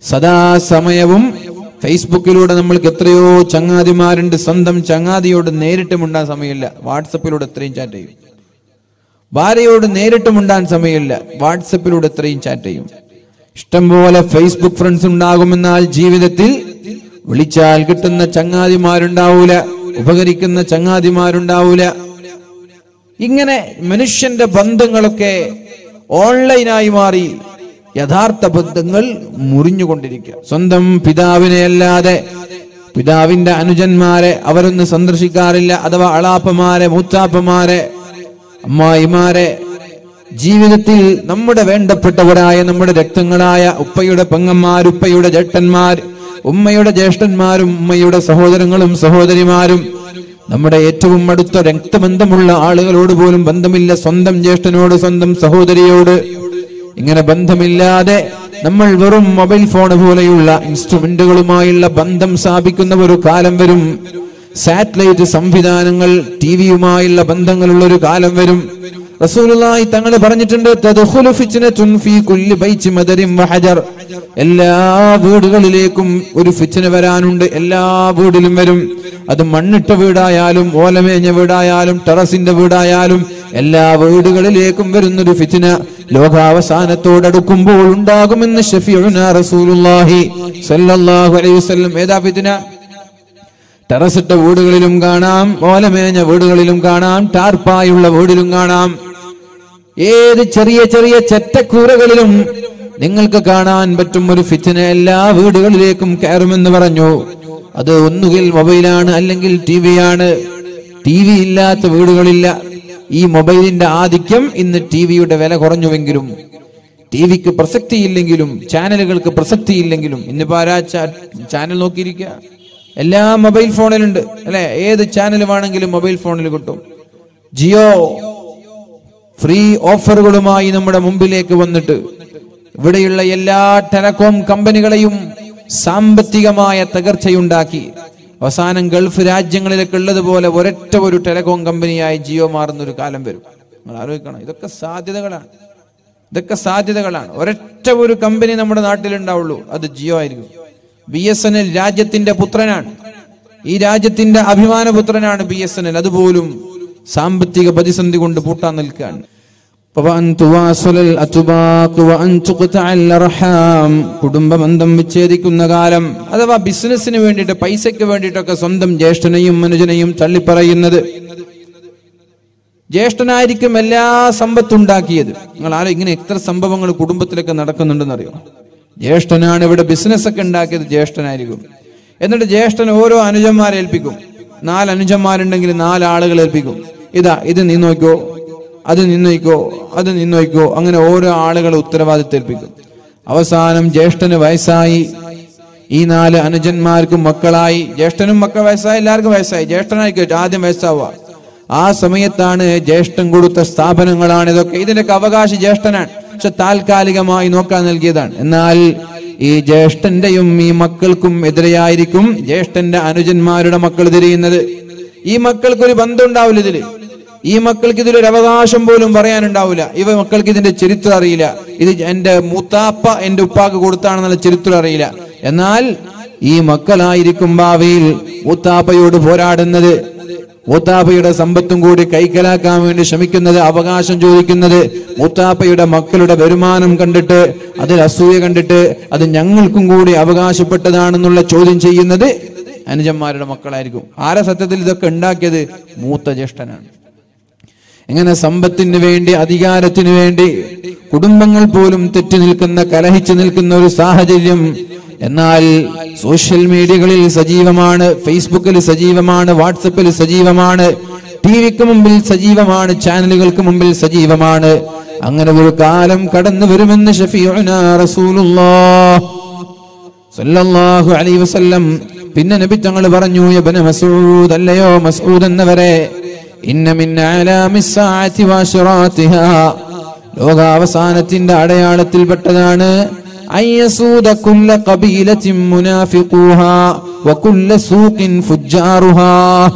സദാസമയവും ഫേസ്ബുക്കിലൂടെ നമ്മൾക്ക് എത്രയോ ചങ്ങാതിമാരുണ്ട്. സ്വന്തം ചങ്ങാതിയോട് നേരിട്ട് മിണ്ടാൻ സമയമില്ല, വാട്സപ്പിലൂടെ എത്രയും ചാറ്റ് ചെയ്യും. ഭാര്യയോട് നേരിട്ട് മിണ്ടാൻ സമയമില്ല, വാട്സപ്പിലൂടെ എത്രയും ചാറ്റ് ചെയ്യും. ഇഷ്ടംപോലെ ഫേസ്ബുക്ക് ഫ്രണ്ട്സ് ഉണ്ടാകുമെന്നാൽ ജീവിതത്തിൽ വിളിച്ചാൽ കിട്ടുന്ന ചങ്ങാതിമാരുണ്ടാവൂല, ഉപകരിക്കുന്ന ചങ്ങാതിമാരുണ്ടാവൂല. ഇങ്ങനെ മനുഷ്യന്റെ ബന്ധങ്ങളൊക്കെ ഓൺലൈനായി മാറി. യഥാർത്ഥ ബന്ധങ്ങൾ മുറിഞ്ഞുകൊണ്ടിരിക്കുക. സ്വന്തം പിതാവിനെ അല്ലാതെ പിതാവിന്റെ അനുജന്മാരെ അവരൊന്ന് സന്ദർശിക്കാറില്ല. അഥവാ അളാപ്പമാരെ, മൂത്താപ്പമാരെ, അമ്മായിമാരെ. ജീവിതത്തിൽ നമ്മുടെ വേണ്ടപ്പെട്ടവരായ, നമ്മുടെ രക്തങ്ങളായ ഉപ്പയുടെ പെങ്ങന്മാർ, ഉപ്പയുടെ ജേഷ്ഠന്മാർ, ഉമ്മയുടെ ജ്യേഷ്ഠന്മാരും ഉമ്മയുടെ സഹോദരങ്ങളും സഹോദരിമാരും, നമ്മുടെ ഏറ്റവും അടുത്ത രക്തബന്ധമുള്ള ആളുകളോട് പോലും ബന്ധമില്ല. സ്വന്തം ജ്യേഷ്ഠനോട്, സ്വന്തം സഹോദരിയോട് ഇങ്ങനെ ബന്ധമില്ലാതെ നമ്മൾ വെറും മൊബൈൽ ഫോൺ പോലെയുള്ള ഇൻസ്ട്രുമെന്റുകളുമായുള്ള ബന്ധം സ്ഥാപിക്കുന്ന ഒരു കാലം വരും. സാറ്റലൈറ്റ് സംവിധാനങ്ങൾ, ടിവിയുമായുള്ള ബന്ധങ്ങളുള്ള ഒരു കാലം വരും. റസൂലുള്ളാഹി തങ്ങൾ പറഞ്ഞിട്ടുണ്ട്, തദ്ഖുലു ഫിത്നതുൻ ഫീ കുല്ലി ബൈതി മദരിൻ വഹജർ. എല്ലാ വീടുകളിലേക്കും ഒരു ഫിത്ന വരാനുണ്ട്. എല്ലാ വീടിലും വരും. അത് മണ്ണിട്ട വീടായാലും ഓലമേഞ്ഞ വീടായാലും ടെറസിന്റെ വീടായാലും എല്ലാ വീടുകളിലേക്കും വരുന്നൊരു ഫിത്ന ലോകാവസാനത്തോടടുക്കുമ്പോൾ ഉണ്ടാകുമെന്ന് ശഫീഉനാ റസൂലുള്ളാഹി സ്വല്ലല്ലാഹു അലൈഹി വസല്ലം. ഏതാ ഫിത്ന? ടെറസിട്ട വീടുകളിലും കാണാം, ഓലമേഞ്ഞ വീടുകളിലും കാണാം, ടാർപ്പായുള്ള വീടിലും കാണാം. ഏത് ചെറിയ ചെറിയ ചെറ്റക്കൂരകളിലും നിങ്ങൾക്ക് കാണാൻ പറ്റും ഒരു ഫിത്ന എല്ലാ വീടുകളിലേക്കും കയറുമെന്ന് പറഞ്ഞു. അത് ഒന്നുകിൽ മൊബൈലാണ്, അല്ലെങ്കിൽ ടിവിയാണ്. ടി വി ഇല്ലാത്ത വീടുകളില്ല. ഈ മൊബൈലിന്റെ ആധിക്യം ഇന്ന് ടിവിയുടെ വില കുറഞ്ഞുവെങ്കിലും, ടിവിക്ക് പ്രസക്തിയില്ലെങ്കിലും, ചാനലുകൾക്ക് പ്രസക്തിയില്ലെങ്കിലും ഇന്നിപ്പോ ആരാ ചാനൽ നോക്കിയിരിക്കുക? എല്ലാം മൊബൈൽ ഫോണിലുണ്ട് അല്ലെ? ഏത് ചാനൽ വേണമെങ്കിലും മൊബൈൽ ഫോണിൽ കിട്ടും. ജിയോ ഫ്രീ ഓഫറുകളുമായി നമ്മുടെ മുമ്പിലേക്ക് വന്നിട്ട് ഇവിടെയുള്ള എല്ലാ ടെലികോം കമ്പനികളെയും സാമ്പത്തികമായ തകർച്ചയുണ്ടാക്കി അവസാനം ഗൾഫ് രാജ്യങ്ങളിലൊക്കെ ഉള്ളതുപോലെ ഒരൊറ്റ ഒരു ടെലികോം കമ്പനിയായി ജിയോ മാറുന്നൊരു കാലം വരും. നിങ്ങൾ ആലോചിക്കണം, ഇതൊക്കെ സാധ്യതകളാണ്. ഒരൊറ്റ ഒരു കമ്പനി നമ്മുടെ നാട്ടിലുണ്ടാവുള്ളൂ, അത് ജിയോ ആയിരിക്കും. BSNL രാജ്യത്തിന്റെ പുത്രനാണ്. ഈ രാജ്യത്തിന്റെ അഭിമാനപുത്രനാണ് BSNL. അതുപോലും സാമ്പത്തിക പ്രതിസന്ധി കൊണ്ട് പൂട്ടാൻ നിൽക്കുകയാണ്. കുടുംബബന്ധം വിച്ഛേദിക്കുന്ന കാലം, അഥവാ ബിസിനസിന് വേണ്ടിയിട്ട്, പൈസയ്ക്ക് വേണ്ടിയിട്ടൊക്കെ സ്വന്തം ജ്യേഷ്ഠനെയും അനുജനെയും തള്ളിപ്പറയുന്നത്. ജ്യേഷ്ഠനായിരിക്കും എല്ലാ സമ്പത്തുണ്ടാക്കിയത്. നിങ്ങൾ ഇങ്ങനെ എത്ര സംഭവങ്ങൾ കുടുംബത്തിലൊക്കെ നടക്കുന്നുണ്ടെന്നറിയോ? ജ്യേഷ്ഠനാണ് ഇവിടെ ബിസിനസ് ഒക്കെ ഉണ്ടാക്കിയത്, ജ്യേഷ്ഠനായിരിക്കും. എന്നിട്ട് ജ്യേഷ്ഠൻ ഓരോ അനുജന്മാരെ ഏൽപ്പിക്കും. 4 അനുജന്മാരുണ്ടെങ്കിൽ 4 ആളുകൾ ഏൽപ്പിക്കും. ഇത് നീ നോക്കോ, അത് നീ നോക്കോ, അത് നീ നോക്കോ. അങ്ങനെ ഓരോ ആളുകളെ ഉത്തരവാദിത്തം ഏൽപ്പിക്കും. അവസാനം ജ്യേഷ്ഠന് വയസ്സായി, ഈ 4 അനുജന്മാർക്കും മക്കളായി. ജ്യേഷ്ഠനും മക്കൾ വയസ്സായി, എല്ലാവർക്കും വയസ്സായി. ജ്യേഷ്ഠനായിരിക്കും ആദ്യം വയസ്സാവുക. ആ സമയത്താണ് ജ്യേഷ്ഠൻ കൊടുത്ത സ്ഥാപനങ്ങളാണ് ഇതൊക്കെ. ഇതിന്റെയൊക്കെ അവകാശി ജ്യേഷ്ഠനാണ്, പക്ഷെ താൽക്കാലികമായി നോക്കാൻ നൽകിയതാണ്. എന്നാൽ ഈ ജ്യേഷ്ഠന്റെയും ഈ മക്കൾക്കും എതിരെയായിരിക്കും ജ്യേഷ്ഠന്റെ അനുജന്മാരുടെ മക്കൾ തിരിയുന്നത്. ഈ മക്കൾക്കൊരു ബന്ധം ഉണ്ടാവില്ല ഇതില്. ഈ മക്കൾക്ക് ഇതിലൊരു അവകാശം പോലും പറയാനുണ്ടാവില്ല. മക്കൾക്ക് ഇതിന്റെ ചരിത്രം അറിയില്ല. ഇത് എന്റെ മൂത്താപ്പ എന്റെ ഉപ്പാക്ക് കൊടുത്താണെന്നുള്ള ചരിത്രം അറിയില്ല. എന്നാൽ ഈ മക്കളായിരിക്കും ഭാവിയിൽ മൂത്താപ്പയോട് പോരാടുന്നത്, മൂത്താപ്പയുടെ സമ്പത്തും കൂടി കൈക്കലാക്കാൻ വേണ്ടി ശ്രമിക്കുന്നത്, അവകാശം ചോദിക്കുന്നത്. മൂത്താപ്പയുടെ മക്കളുടെ വരുമാനം കണ്ടിട്ട്, അതിൽ അസൂയ കണ്ടിട്ട്, അത് ഞങ്ങൾക്കും കൂടി അവകാശപ്പെട്ടതാണെന്നുള്ള ചോദ്യം ചെയ്യുന്നത് അനുജന്മാരുടെ മക്കളായിരിക്കും. ആരെ സത്യത്തിൽ ഇതൊക്കെ ഉണ്ടാക്കിയത്? മൂത്ത ജ്യേഷ്ഠനാണ്. എങ്ങനെ സമ്പത്തിന് വേണ്ടി, അധികാരത്തിന് വേണ്ടി കുടുംബങ്ങൾ പോലും തെറ്റി നിൽക്കുന്ന, കലഹിച്ചു നിൽക്കുന്ന ഒരു സാഹചര്യം. എന്നാൽ സോഷ്യൽ മീഡിയകളിൽ സജീവമാണ്, ഫേസ്ബുക്കിൽ സജീവമാണ്, വാട്സപ്പിൽ സജീവമാണ്, ടിവിക്ക് മുമ്പിൽ സജീവമാണ്, ചാനലുകൾക്ക് മുമ്പിൽ സജീവമാണ്. അങ്ങനെ ഒരു കാലം കടന്നു വരുമെന്ന് ശഫീഉനാ റസൂലുള്ളാഹി സ്വല്ലല്ലാഹു അലൈഹി വസല്ലം. പിന്നെ നബി തങ്ങൾ പറഞ്ഞു, ഇബ്നു മസ്ഊദ്, അല്ലയോ മസ്ഊദ് എന്നവരെ, ഇന്ന മിൻ അലാമിസ് സാഅതി വഅശ്റാതിഹാ, ലോകാവസാനത്തിന്റെ അടയാളത്തിൽപ്പെട്ടതാണ് അയ്യസൂദ കുല്ല ഖബീലത്തിൻ മുനാഫിഖൂഹാ വകുല്ല സൂഖിൻ ഫുജ്ജാറുഹാ.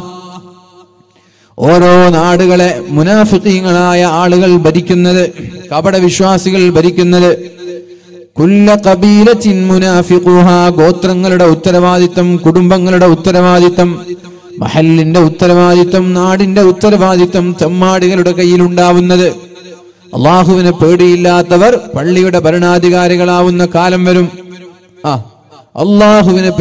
ഓരോ നാടുകളെ മുനാഫിഖീങ്ങളായ ആളുകൾ ഭരിക്കുന്നത്, കപട വിശ്വാസികൾ ഭരിക്കുന്നത്. കുല്ല ഖബീലത്തിൻ മുനാഫിഖുഹാ, ഗോത്രങ്ങളുടെ ഉത്തരവാദിത്തം, കുടുംബങ്ങളുടെ ഉത്തരവാദിത്തം, മഹല്ലിന്റെ ഉത്തരവാദിത്തം, നാടിന്റെ ഉത്തരവാദിത്തം തെമ്മാടികളുടെ കയ്യിലുണ്ടാവുന്നത്. അള്ളാഹുവിനെ പേടിയില്ലാത്തവർ പള്ളിയുടെ ഭരണാധികാരികളാവുന്ന കാലം വരും. അള്ളാഹുവിനെ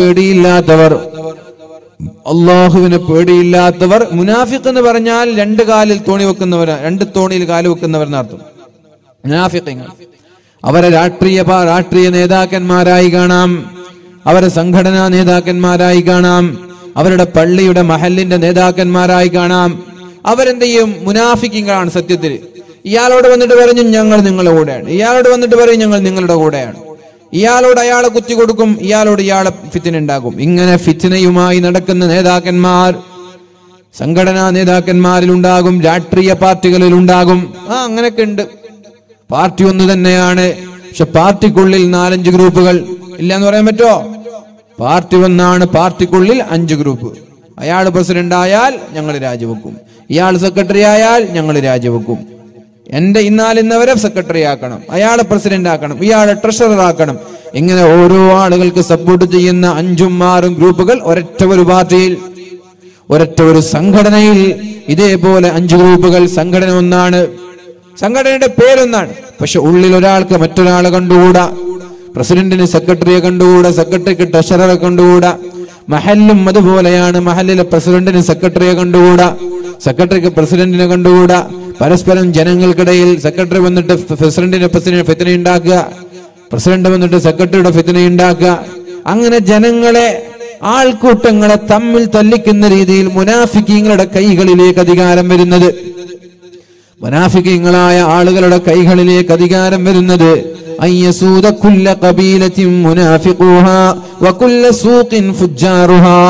പേടിയില്ലാത്തവർ മുനാഫിഖ് എന്ന് പറഞ്ഞാൽ രണ്ട് കാലിൽ തോണി വെക്കുന്നവർ, രണ്ട് തോണിയിൽ കാല് വെക്കുന്നവർ എന്നർത്ഥം. മുനാഫിഖീങ്ങൾ അവരെ രാഷ്ട്രീയ നേതാക്കന്മാരായി കാണാം, അവരെ സംഘടനാ നേതാക്കന്മാരായി കാണാം, അവരുടെ പള്ളിയുടെ മഹല്ലിന്റെ നേതാക്കന്മാരായി കാണാം. അവരെന്ത് ചെയ്യും? മുനാഫിഖീങ്ങളാണ് സത്യത്തിൽ. ഇയാളോട് വന്നിട്ട് പറഞ്ഞു ഞങ്ങൾ നിങ്ങളുടെ കൂടെയാണ്, ഇയാളോട് വന്നിട്ട് പറയും ഞങ്ങൾ നിങ്ങളുടെ കൂടെയാണ്, ഇയാളോട് അയാളെ കുത്തി കൊടുക്കും, ഇയാളോട് ഇയാളെ ഫിത്ന ഉണ്ടാക്കും. ഇങ്ങനെ ഫിത്നയുമായി നടക്കുന്ന നേതാക്കന്മാർ സംഘടനാ നേതാക്കന്മാരിൽ ഉണ്ടാകും, രാഷ്ട്രീയ പാർട്ടികളിൽ ഉണ്ടാകും. അങ്ങനെയൊക്കെ ഉണ്ട്. പാർട്ടി ഒന്ന് തന്നെയാണ്, പക്ഷെ പാർട്ടിക്കുള്ളിൽ 4-5 ഗ്രൂപ്പുകൾ ഇല്ല എന്ന് പറയാൻ പറ്റുമോ? പാർട്ടി ഒന്നാണ്, പാർട്ടിക്കുള്ളിൽ 5 ഗ്രൂപ്പ്. അയാൾ പ്രസിഡന്റ് ആയാൽ ഞങ്ങൾ രാജിവെക്കും, ഇയാൾ സെക്രട്ടറി ആയാൽ ഞങ്ങൾ രാജിവെക്കും, എന്റെ ഇന്നാലിന്നവരെ സെക്രട്ടറി ആക്കണം, അയാളെ പ്രസിഡന്റ് ആക്കണം, ഇയാളെ ട്രഷറർ ആക്കണം. ഇങ്ങനെ ഓരോ ആളുകൾക്ക് സപ്പോർട്ട് ചെയ്യുന്ന 5-6 ഗ്രൂപ്പുകൾ ഒരൊറ്റ ഒരു പാർട്ടിയിൽ, ഒരൊറ്റ ഒരു സംഘടനയിൽ ഇതേപോലെ 5 ഗ്രൂപ്പുകൾ. സംഘടന ഒന്നാണ്, സംഘടനയുടെ പേരൊന്നാണ്, പക്ഷെ ഉള്ളിൽ ഒരാൾക്ക് മറ്റൊരാളെ കണ്ടുകൂടാ. പ്രസിഡന്റിന് സെക്രട്ടറിയെ കണ്ടുകൂടാ, സെക്രട്ടറിക്ക് ട്രഷററെ കണ്ടുകൂടാ. മഹല്ലും അതുപോലെയാണ്, മഹല്ലിലെ പ്രസിഡന്റിന് സെക്രട്ടറിയെ കണ്ടുകൂടാ, സെക്രട്ടറിക്ക് പ്രസിഡന്റിനെ കണ്ടുകൂടാ. പരസ്പരം ജനങ്ങൾക്കിടയിൽ സെക്രട്ടറി വന്നിട്ട് പ്രസിഡന്റിന്റെ ഫിത്ന ഉണ്ടാക്കുക, പ്രസിഡന്റ് വന്നിട്ട് സെക്രട്ടറിയുടെ ഫിത്ന ഉണ്ടാക്കുക. അങ്ങനെ ജനങ്ങളെ, ആൾക്കൂട്ടങ്ങളെ തമ്മിൽ തല്ലിക്കുന്ന രീതിയിൽ മുനാഫിക്കീങ്ങളുടെ കൈകളിലേക്ക് അധികാരം വരുന്നത്, മുനാഫിക്കീങ്ങളായ ആളുകളുടെ കൈകളിലേക്ക് അധികാരം വരുന്നത് അയ്യസൂദ കുല്ല ഖബീലത്തിൻ മുനാഫിഖുഹാ വകുല്ല സൂഖിൻ ഫുജ്ജാറുഹാ.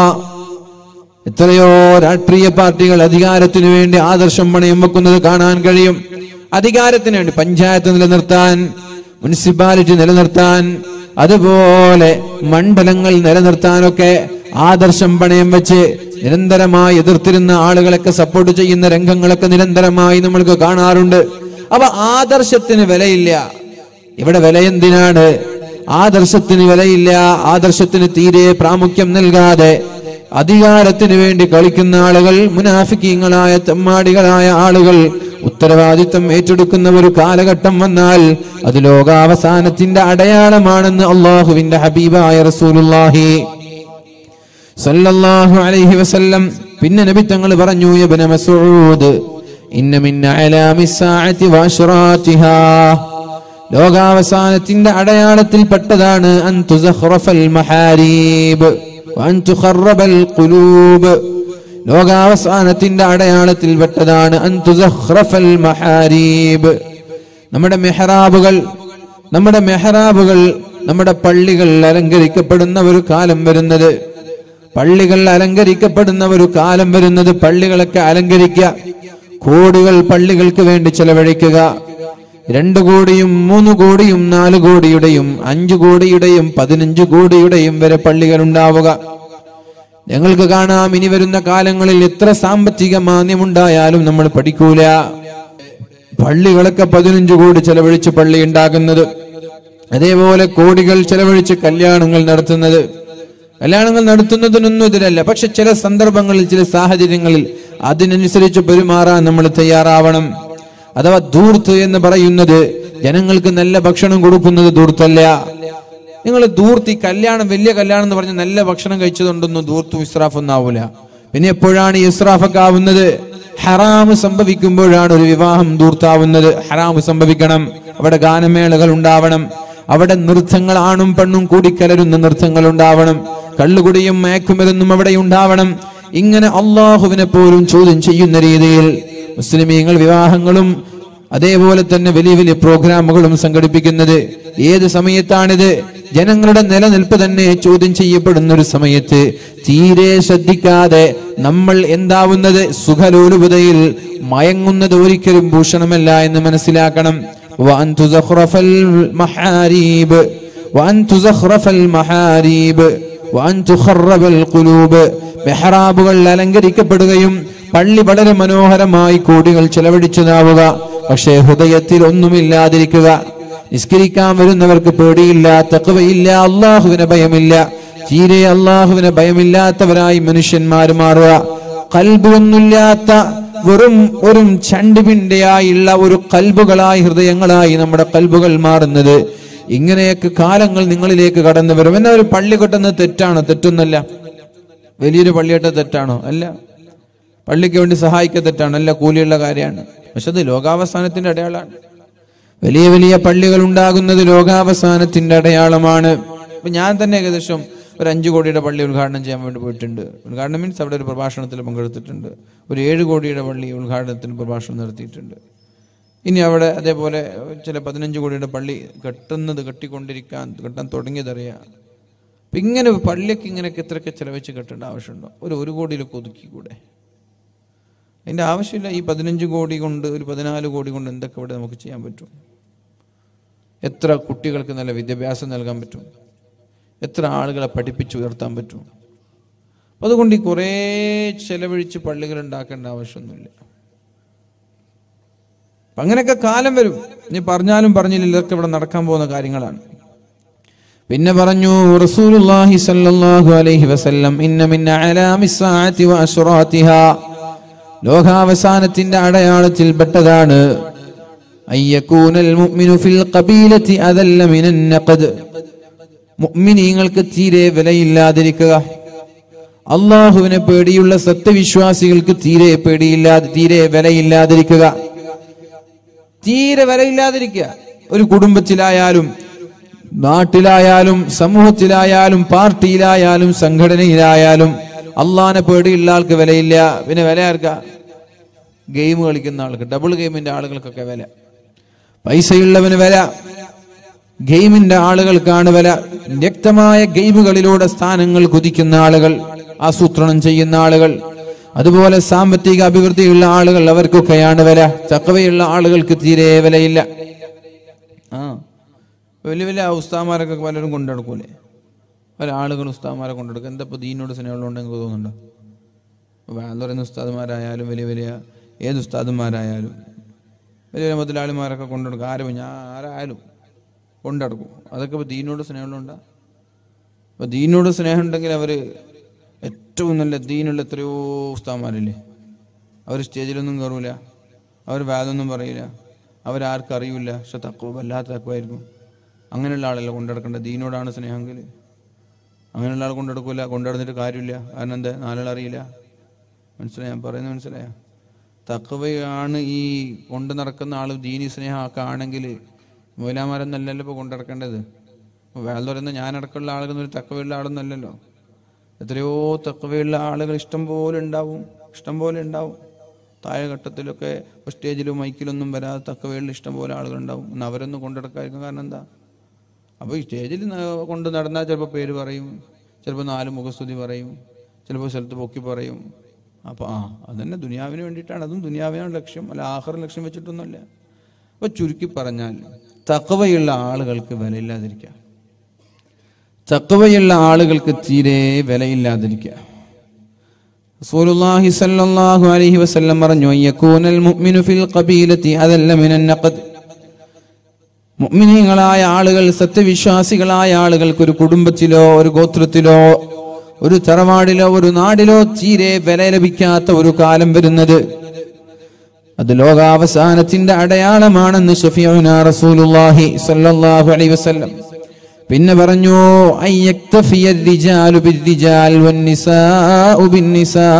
എത്രയോ രാഷ്ട്രീയ പാർട്ടികൾ അധികാരത്തിനു വേണ്ടി ആദർശം പണയം വെക്കുന്നത് കാണാൻ കഴിയും. അധികാരത്തിന് വേണ്ടി പഞ്ചായത്ത് നിലനിർത്താൻ, മുനിസിപ്പാലിറ്റി നിലനിർത്താൻ, അതുപോലെ മണ്ഡലങ്ങൾ നിലനിർത്താനൊക്കെ ആദർശം പണയം വെച്ച് നിരന്തരമായി എതിർത്തിരുന്ന ആളുകളൊക്കെ സപ്പോർട്ട് ചെയ്യുന്ന രംഗങ്ങളൊക്കെ നിരന്തരമായി നമ്മൾക്ക് കാണാറുണ്ട്. അപ്പൊ ആദർശത്തിന് വിലയില്ല. ഇവിടെ വില എന്തിനാണ്? ആദർശത്തിന് വിലയില്ല. ആദർശത്തിന് തീരെ പ്രാമുഖ്യം നൽകാതെ അധികാരത്തിന് വേണ്ടി കളിക്കുന്ന ആളുകൾ, മുനാഫിക്കീങ്ങളായ തെമ്മാടികളായ ആളുകൾ ഉത്തരവാദിത്വം ഏറ്റെടുക്കുന്ന ഒരു കാലഘട്ടം വന്നാൽ അത് ലോകാവസാനത്തിന്റെ അടയാളമാണെന്ന് അള്ളാഹുവിന്റെ ഹബീബായ റസൂലുള്ളാഹി സല്ലല്ലാഹു അലൈഹി വസല്ലം. പിന്നെ നബി തങ്ങൾ പറഞ്ഞു, ഇബ്നു മസ്ഊദ്, ഇന്ന മിൻ അലാമിസ്സാഅതി വഅശ്റാതിഹാ, ലോകാവസാനത്തിന്റെ അടയാളത്തിൽ പെട്ടതാണ് അൻ തുസഖറഫൽ മഹാരീബ് വഅൻ തുഖറബൽ ഖുലൂബ്. ലോകാവസാനത്തിന്റെ അടയാളത്തിൽ പെട്ടതാണ് അൻ തുസഖറഫൽ മഹാരീബ്. നമ്മുടെ മെഹ്റാബുകൾ, നമ്മുടെ പള്ളികൾ അലങ്കരിക്കപ്പെടുന്ന ഒരു കാലം വരുന്നത്, പള്ളികളൊക്കെ അലങ്കരിക്കുക, കോടികൾ പള്ളികൾക്ക് വേണ്ടി ചെലവഴിക്കുക. 2 കോടിയും 3 കോടിയും 4 കോടിയുടെയും 5 കോടിയുടെയും 15 കോടിയുടെയും വരെ പള്ളികൾ ഉണ്ടാവുക. ഞങ്ങൾക്ക് കാണാം, ഇനി വരുന്ന കാലങ്ങളിൽ എത്ര സാമ്പത്തിക മാന്ദ്യമുണ്ടായാലും നമ്മൾ പഠിക്കൂല. പള്ളികളൊക്കെ 15 കോടി ചെലവഴിച്ച് പള്ളി ഉണ്ടാക്കുന്നത്, അതേപോലെ കോടികൾ ചെലവഴിച്ച് കല്യാണങ്ങൾ നടത്തുന്നതിനൊന്നും എതിരല്ല. പക്ഷെ ചില സന്ദർഭങ്ങളിൽ, ചില സാഹചര്യങ്ങളിൽ അതിനനുസരിച്ച് പെരുമാറാൻ നമ്മൾ തയ്യാറാവണം. അഥവാ ധൂർത്ത് എന്ന് പറയുന്നത് ജനങ്ങൾക്ക് നല്ല ഭക്ഷണം കൊടുക്കുന്നത് ധൂർത്തല്ല. നിങ്ങൾ ധൂർത്തി കല്യാണം, വലിയ കല്യാണം എന്ന് പറഞ്ഞ് നല്ല ഭക്ഷണം കഴിച്ചതുകൊണ്ടൊന്നും ധൂർത്തും ഇസ്രാഫൊന്നും ആവൂല. പിന്നെ എപ്പോഴാണ് ഈ ഇസ്രാഫൊക്കെ ആവുന്നത്? ഹറാമ് സംഭവിക്കുമ്പോഴാണ് ഒരു വിവാഹം ധൂർത്താവുന്നത്. ഹറാമ് സംഭവിക്കണം, അവിടെ ഗാനമേളകൾ ഉണ്ടാവണം, അവിടെ നൃത്തങ്ങൾ, ആണും പെണ്ണും കൂടിക്കലരുന്ന നൃത്തങ്ങൾ ഉണ്ടാവണം, കള്ളുകുടിയും മയക്കുമരുന്നും അവിടെ ഉണ്ടാവണം. ഇങ്ങനെ അള്ളാഹുവിനെ പോലും ചോദ്യം ചെയ്യുന്ന രീതിയിൽ മുസ്ലിമീങ്ങൾ വിവാഹങ്ങളും അതേപോലെ തന്നെ വലിയ വലിയ പ്രോഗ്രാമുകളും സംഘടിപ്പിക്കുന്നത് ഏത് സമയത്താണിത്? ജനങ്ങളുടെ നിലനിൽപ്പ് തന്നെ ചോദ്യം ചെയ്യപ്പെടുന്ന ഒരു സമയത്ത് തീരെ ശ്രദ്ധിക്കാതെ നമ്മൾ എന്താവുന്നത്? സുഖലോലുപതയിൽ മയങ്ങുന്നത് ഒരിക്കലും ഭൂഷണമല്ല എന്ന് മനസ്സിലാക്കണം. وأن تزخرف المحاريب وأن تزخرف المحاريب وأن تخرب القلوب. മെഹ്റാബുകൾ അലങ്കരിക്കപ്പെടുകയും പള്ളി വളരെ മനോഹരമായി കോടികൾ ചെലവഴിച്ചതാവുക, പക്ഷേ ഹൃദയത്തിൽ ഒന്നുമില്ലാതിരിക്കുക. നിസ്കരിക്കാൻ വരുന്നവർക്ക് പേടിയില്ല, തഖ്വയില്ല, അള്ളാഹുവിനെ ഭയമില്ല. തീരെ അള്ളാഹുവിനെ ഭയമില്ലാത്തവരായി മനുഷ്യന്മാർ മാറുക. ഖൽബൊന്നുമില്ലാത്ത വെറും ചണ്ടിപിണ്ടയായുള്ള ഒരു കൽബുകളായി, ഹൃദയങ്ങളായി നമ്മുടെ കൽബുകൾ മാറുന്നത്. ഇങ്ങനെയൊക്കെ കാലങ്ങൾ നിങ്ങളിലേക്ക് കടന്നു വരും. എന്നാ ഒരു പള്ളി കെട്ടുന്നത് തെറ്റാണോ? തെറ്റൊന്നല്ല. വലിയൊരു പള്ളിയിട്ട തെറ്റാണോ? അല്ല. പള്ളിക്ക് വേണ്ടി സഹായിക്കുക തെറ്റാണോ? അല്ല, കൂലിയുള്ള കാര്യമാണ്. പക്ഷെ അത് ലോകാവസാനത്തിന്റെ അടയാളമാണ്. വലിയ വലിയ പള്ളികൾ ഉണ്ടാകുന്നത് ലോകാവസാനത്തിന്റെ അടയാളമാണ്. ഇപ്പൊ ഞാൻ തന്നെ ഏകദേശം ഒരു 5 കോടിയുടെ പള്ളി ഉദ്ഘാടനം ചെയ്യാൻ വേണ്ടി പോയിട്ടുണ്ട്. ഉദ്ഘാടനം മീൻസ് അവിടെ ഒരു പ്രഭാഷണത്തിൽ പങ്കെടുത്തിട്ടുണ്ട്. ഒരു 7 കോടിയുടെ പള്ളി ഉദ്ഘാടനത്തിന് പ്രഭാഷണം നടത്തിയിട്ടുണ്ട്. ഇനി അവിടെ അതേപോലെ ചില 15 കോടിയുടെ പള്ളി കെട്ടാൻ തുടങ്ങിയതറിയാം. അപ്പം ഇങ്ങനെ പള്ളിക്ക് ഇങ്ങനെയൊക്കെ എത്രയൊക്കെ ചിലവച്ച് കെട്ടേണ്ട ആവശ്യമുണ്ടോ? ഒരു 1 കോടിയിലൊക്കെ ഒതുക്കിക്കൂടെ? അതിൻ്റെ ആവശ്യമില്ല. ഈ 15 കോടി കൊണ്ട്, ഒരു 14 കോടി കൊണ്ട് എന്തൊക്കെ ഇവിടെ നമുക്ക് ചെയ്യാൻ പറ്റും? എത്ര കുട്ടികൾക്ക് നല്ല വിദ്യാഭ്യാസം നൽകാൻ പറ്റും? എത്ര ആളുകളെ പഠിപ്പിച്ച് ഉയർത്താൻ പറ്റും? അതുകൊണ്ട് ഈ കുറേ ചെലവഴിച്ച് പള്ളികൾ ഉണ്ടാക്കേണ്ട ആവശ്യമൊന്നുമില്ല. അപ്പം അങ്ങനെയൊക്കെ കാലം വരും. ഇനി പറഞ്ഞാലും പറഞ്ഞില്ല, ഇതൊക്കെ ഇവിടെ നടക്കാൻ പോകുന്ന കാര്യങ്ങളാണ്. പിന്നെ പറഞ്ഞു റസൂലുള്ളാഹി സ്വല്ലല്ലാഹു അലൈഹി വസല്ലം, ഇന്ന മിൻ അലാമിസ് സഅതി വ അശ്റാതിഹാ, ലോകാവസാനത്തിന്റെ അടയാളത്തിൽ പെട്ടതാണ് അയ്യകൂനൽ മുഅ്മിനു ഫിൽ ഖബീലതി അദല്ല മിനൻ നഖദ്, മുഅ്മിനീങ്ങൾക്ക് തീരെ വിലയില്ലാതിരിക്കുക. അള്ളാഹുവിനെ പേടിയുള്ള സത്യവിശ്വാസികൾക്ക് തീരെ വിലയില്ലാതിരിക്കുക. തീരെ വിലയില്ലാതിരിക്കുക. ഒരു കുടുംബത്തിലായാലും, നാട്ടിലായാലും, സമൂഹത്തിലായാലും, പാർട്ടിയിലായാലും, സംഘടനയിലായാലും അള്ളാഹിനെ പേടിയുള്ള ആൾക്ക് വിലയില്ല. പിന്നെ വില ആർക്കാ? ഗെയിം കളിക്കുന്ന ആൾക്ക്, ഡബിൾ ഗെയിമിന്റെ ആളുകൾക്കൊക്കെ വില. പൈസയുള്ളവന് വില, ഗെയിമിന്റെ ആളുകൾക്കാണ് വില. വ്യക്തമായ ഗെയിമുകളിലൂടെ സ്ഥാനങ്ങൾ കുതിക്കുന്ന ആളുകൾ, ആസൂത്രണം ചെയ്യുന്ന ആളുകൾ, അതുപോലെ സാമ്പത്തിക അഭിവൃദ്ധിയുള്ള ആളുകൾ, അവർക്കൊക്കെയാണ് വില. തഖ്വയുള്ള ആളുകൾക്ക് തീരെ വിലയില്ല. വലിയ വലിയ ഉസ്താമാരൊക്കെ പലരും കൊണ്ടെടുക്കൂലേ? പല ആളുകൾ ഉസ്താമാരെ കൊണ്ടെടുക്കും. എന്താ ഇപ്പോൾ ദീനോട് സ്നേഹമുള്ളതുകൊണ്ട് എനിക്ക് തോന്നുന്നുണ്ടോ? എന്ന് പറയുന്ന ഉസ്താദുമാരായാലും, വലിയ വലിയ ഏത് ഉസ്താദുമാരായാലും, വലിയ വലിയ മുതലാളിമാരൊക്കെ കൊണ്ടെടുക്കും. ആരായാലും കൊണ്ടെടുക്കും. അതൊക്കെ ഇപ്പോൾ ദീനോട് സ്നേഹമുള്ളതുകൊണ്ടാ? അപ്പോൾ ദീനോട് സ്നേഹം ഉണ്ടെങ്കിൽ അവർ ഏറ്റവും നല്ല ദീനുള്ള എത്രയോ ഉസ്താദുമാരില്ലേ, അവർ സ്റ്റേജിലൊന്നും കയറൂല, അവർ വേദമൊന്നും പറയില്ല, അവരാർക്കും അറിയില്ല. പക്ഷെ തഖ്വ, വല്ലാത്ത തഖ്വയായിരിക്കും. അങ്ങനെയുള്ള ആളല്ല കൊണ്ടെടുക്കേണ്ട. ദീനോടാണ് സ്നേഹമെങ്കിൽ അങ്ങനെയുള്ള ആൾ കൊണ്ടെടുക്കില്ല. കൊണ്ടെടുത്തിട്ട് കാര്യമില്ല. കാരണം എന്താ? നാലാൾ അറിയില്ല. മനസ്സിലായോ? ഞാൻ പറയുന്നത് മനസ്സിലായോ? തഖ്വയാണ് ഈ കൊണ്ട് നടക്കുന്ന ആൾ ദീനി സ്നേഹമൊക്കെ ആണെങ്കിൽ മൗലാമാരെന്നല്ലല്ലോ ഇപ്പോൾ കൊണ്ടിറക്കേണ്ടത്. വേദ പറയുന്ന ഞാനടക്കമുള്ള ആളുകൾ ഒരു തഖ്വയുള്ള ആളൊന്നല്ലല്ലോ. എത്രയോ തഖ്വയുള്ള ആളുകൾ ഇഷ്ടം പോലെ ഉണ്ടാവും. താഴെഘട്ടത്തിലൊക്കെ സ്റ്റേജിലും മൈക്കിലൊന്നും വരാതെ തഖ്വയുള്ള ഇഷ്ടം പോലെ ആളുകളുണ്ടാവും. എന്നാൽ അവരൊന്നും കൊണ്ടെടുക്കാതിരിക്കും. കാരണം എന്താ? അപ്പോൾ ഈ സ്റ്റേജിൽ കൊണ്ട് നടന്നാൽ ചിലപ്പോൾ പേര് പറയും, ചിലപ്പോൾ 4 മുഖസ്തുതി പറയും, ചിലപ്പോൾ സ്ഥലത്ത് പൊക്കി പറയും. അപ്പോൾ അതന്നെ ദുനിയാവിന് വേണ്ടിയിട്ടാണ്. അതും ദുനിയാവിനാണ് ലക്ഷ്യം, അല്ല ആഖിറ ലക്ഷ്യം വെച്ചിട്ടൊന്നുമല്ല. അപ്പോൾ ചുരുക്കി പറഞ്ഞാൽ തഖ്വയുള്ള ആളുകൾക്ക് വിലയില്ലാതിരിക്കുക. തഖ്വയുള്ള ആളുകൾക്ക് തീരെ വിലയില്ലാതിരിക്കുക. റസൂലുള്ളാഹി സ്വല്ലല്ലാഹു അലൈഹി വസല്ലം പറഞ്ഞു യകൂനൽ മുഅ്മിനു ഫിൽ ഖബീലതി അദല്ല മിനൻ നഖദ്, മുഅ്മിനീങ്ങളായ ആളുകൾ, സത്യവിശ്വാസികളായ ആളുകൾക്ക് ഒരു കുടുംബത്തിലോ, ഒരു ഗോത്രത്തിലോ, ഒരു തറവാടിലോ, ഒരു നാടിലോ തീരെ വില ലഭിക്കാത്ത ഒരു കാലം വരുന്നത്, അത് ലോകാവസാനത്തിന്റെ അടയാളമാണെന്ന് ശഫീഉനാ റസൂലുള്ളാഹി സ്വല്ലല്ലാഹു അലൈഹി വസല്ലം. പിന്നെ പറഞ്ഞു അയ്യക്തഫിയർ റിജാലു ബിർരിജാൽ വന്നിസാഉ ബിന്നിസാ,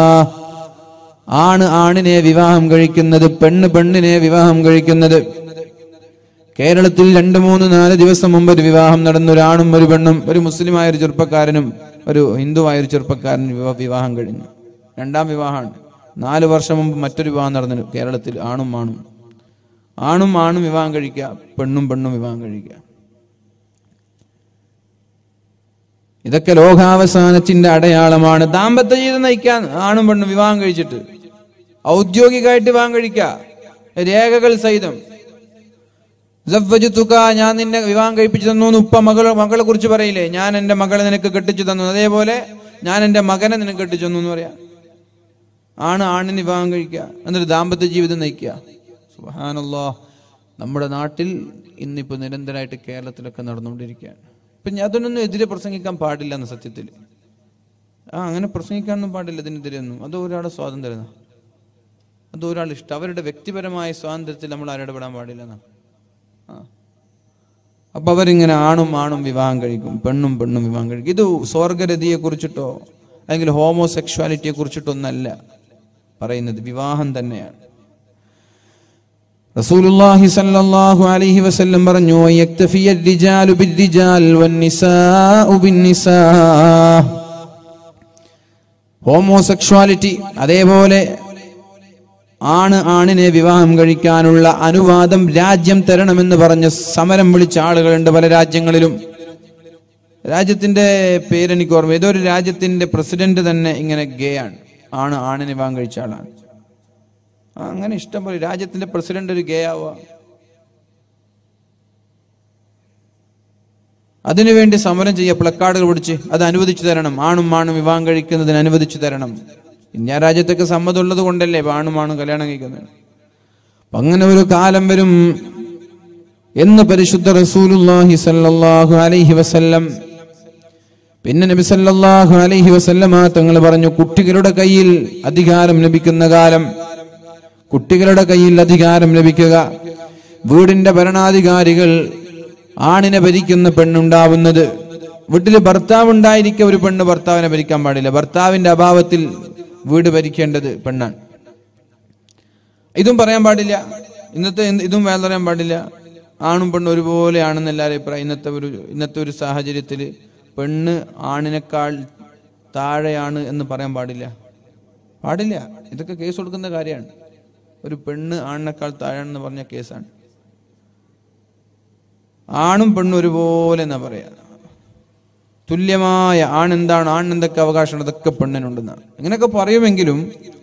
ആണിനെ വിവാഹം കഴിക്കുന്നത്, പെണ്ണിനെ വിവാഹം കഴിക്കുന്നത്. കേരളത്തിൽ 2, 3, 4 ദിവസം മുമ്പ് ഒരു വിവാഹം നടന്നു. ഒരാണും ഒരു പെണ്ണും, ഒരു മുസ്ലിമായ ഒരു ചെറുപ്പക്കാരനും ഒരു ഹിന്ദുവായ ഒരു ചെറുപ്പക്കാരനും വിവാഹം കഴിഞ്ഞു. 2ാം വിവാഹമാണ്. 4 വർഷം മുമ്പ് മറ്റൊരു വിവാഹം നടന്നു കേരളത്തിൽ. ആണും വിവാഹം കഴിക്കുക, പെണ്ണും വിവാഹം കഴിക്കുക. ഇതൊക്കെ ലോകാവസാനത്തിന്റെ അടയാളമാണ്. ദാമ്പത്യ ജീവിതം നയിക്കാൻ ആണും പെണ്ണും വിവാഹം കഴിച്ചിട്ട് ഔദ്യോഗികമായിട്ട് വിവാഹം കഴിക്കുക, രേഖകൾ സഹിതം. ഞാൻ നിന്നെ വിവാഹം കഴിപ്പിച്ചു തന്നു എന്ന് ഉപ്പ മകളെ കുറിച്ച് പറയില്ലേ? ഞാൻ എൻ്റെ മകളെ നിനക്ക് കെട്ടിച്ചു തന്നു, അതേപോലെ ഞാൻ എൻ്റെ മകനെ നിനക്ക് കെട്ടിച്ചു തന്നു എന്ന് പറയാം. ആണിന് വിവാഹം കഴിക്കുക, എന്നിട്ട് ദാമ്പത്യ ജീവിതം നയിക്കുക. സുബ്ഹാനല്ലാഹ്. നമ്മുടെ നാട്ടിൽ ഇന്നിപ്പോൾ നിരന്തരമായിട്ട് കേരളത്തിലൊക്കെ നടന്നുകൊണ്ടിരിക്കുകയാണ്. ഇപ്പം അതിനൊന്നും എതിരെ പ്രസംഗിക്കാൻ പാടില്ല എന്ന് സത്യത്തിൽ. അങ്ങനെ പ്രസംഗിക്കാനൊന്നും പാടില്ല ഇതിനെതിരെയൊന്നും. അത് ഒരാളുടെ സ്വാതന്ത്ര്യം, അത് ഒരാൾ ഇഷ്ടം. അവരുടെ വ്യക്തിപരമായ സ്വാതന്ത്ര്യത്തിൽ നമ്മൾ ഇടപെടാൻ പാടില്ല എന്നാണ്. അപ്പൊ അവരിങ്ങനെ ആണും വിവാഹം കഴിക്കും, പെണ്ണും വിവാഹം കഴിക്കും. ഇത് സ്വർഗരതിയെ കുറിച്ചിട്ടോ അല്ലെങ്കിൽ ഹോമോസെക്ഷുവാലിറ്റിയെ കുറിച്ചിട്ടൊന്നല്ല പറയുന്നത്, വിവാഹം തന്നെയാണ്. റസൂലുള്ളാഹി സ്വല്ലല്ലാഹു അലൈഹി വസല്ലം പറഞ്ഞു, യക്തഫിയ الرجال بالرجال والنساء بالنساء. ഹോമോസെക്ഷുവാലിറ്റി അതേപോലെ ആണിനെ വിവാഹം കഴിക്കാനുള്ള അനുവാദം രാജ്യം തരണമെന്ന് പറഞ്ഞ് സമരം വിളിച്ച ആളുകളുണ്ട് പല രാജ്യങ്ങളിലും. രാജ്യത്തിന്റെ പേരെനിക്ക് ഓർമ്മ, ഏതൊരു രാജ്യത്തിന്റെ പ്രസിഡന്റ് തന്നെ ഇങ്ങനെ ഗേ ആണ്, ആണിനെ വിവാഹം കഴിച്ച ആളാണ്. അങ്ങനെ ഇഷ്ടം പോലെ രാജ്യത്തിന്റെ പ്രസിഡന്റ് ഒരു ഗേ ആവുക. അതിനുവേണ്ടി സമരം ചെയ്യുക, പ്ലക്കാർഡുകൾ പിടിച്ച് അത് അനുവദിച്ചു തരണം, ആണും വിവാഹം കഴിക്കുന്നതിന് അനുവദിച്ചു തരണം. ഇന്ത്യ രാജ്യത്തൊക്കെ സമ്മതമുള്ളത് കൊണ്ടല്ലേ ആണും കല്യാണം കഴിക്കുന്നത്. അങ്ങനെ ഒരു കാലം വരും എന്ന് പരിശുദ്ധ റസൂലുള്ളാഹി സ്വല്ലല്ലാഹു അലൈഹി വസല്ലം. പിന്നെ നബി സല്ലല്ലാഹു അലൈഹി വസല്ലമ തങ്ങൾ പറഞ്ഞു, കുട്ടികളുടെ കയ്യിൽ അധികാരം ലഭിക്കുന്ന കാലം, കുട്ടികളുടെ കയ്യിൽ അധികാരം ലഭിക്കുക. വീടിന്റെ ഭരണാധികാരികൾ ആണിനെ ഭരിക്കുന്ന പെണ്ണുണ്ടാവുന്നത്. വീട്ടിൽ ഭർത്താവ് ഉണ്ടായിരിക്കെ ഒരു പെണ്ണ് ഭർത്താവിനെ ഭരിക്കാൻ പാടില്ല. ഭർത്താവിന്റെ അഭാവത്തിൽ വീട് ഭരിക്കേണ്ടത് പെണ്ണാണ്. ഇതും പറയാൻ പാടില്ല, ഇതും വേറെ പറയാൻ പാടില്ല. ആണും പെണ്ണും ഒരുപോലെയാണെന്ന് എല്ലാവരും അഭിപ്രായം. ഇന്നത്തെ ഒരു സാഹചര്യത്തിൽ പെണ്ണ് ആണിനേക്കാൾ താഴെയാണ് എന്ന് പറയാൻ പാടില്ല. ഇതൊക്കെ കേസ് കൊടുക്കുന്ന കാര്യമാണ്. ഒരു പെണ്ണ് ആണിനേക്കാൾ താഴെയാണെന്ന് പറഞ്ഞ കേസാണ്. ആണും പെണ്ണും ഒരുപോലെ എന്നാ പറയാ. തുല്യമായ ആണെന്തൊക്കെ അവകാശമുണ്ട് അതൊക്കെ പെണ്ണിനുണ്ടെന്നാണ്. ഇങ്ങനെയൊക്കെ പറയുമെങ്കിലും